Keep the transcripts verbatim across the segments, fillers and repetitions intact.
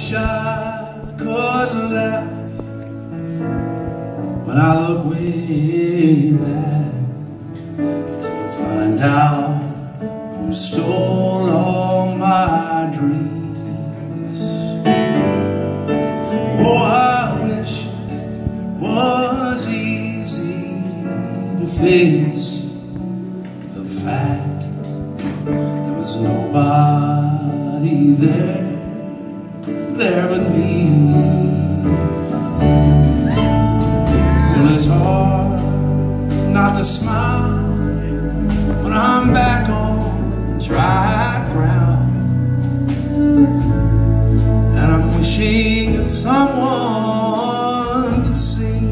wish I could laugh when I look way back to find out who stole all my dreams. Oh, I wish it was easy to face the fact there was nobody there, there but me. Well, it's hard not to smile when I'm back on dry ground, and I'm wishing that someone could see.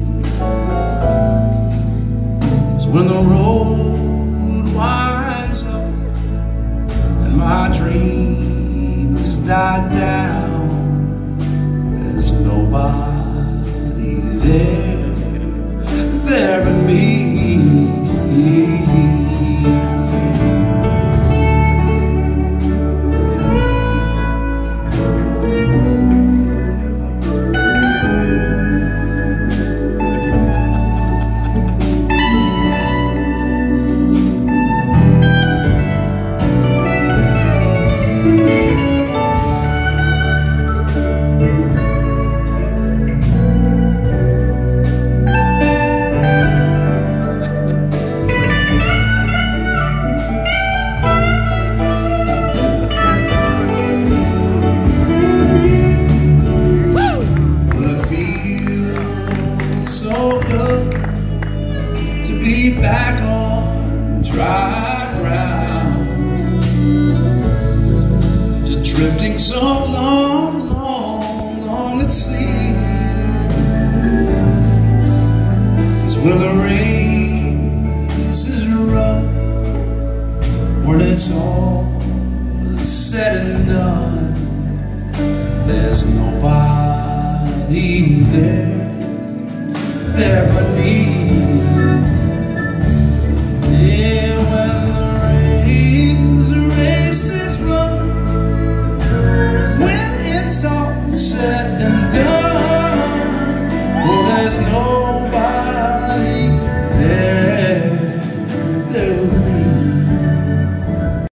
So when the road winds up and my dreams die down, there's nobody there, there but me. To be back on dry ground, to drifting so long, long, long at sea. It's when the race is rough, when it's all said and done, there's nobody there, there but me.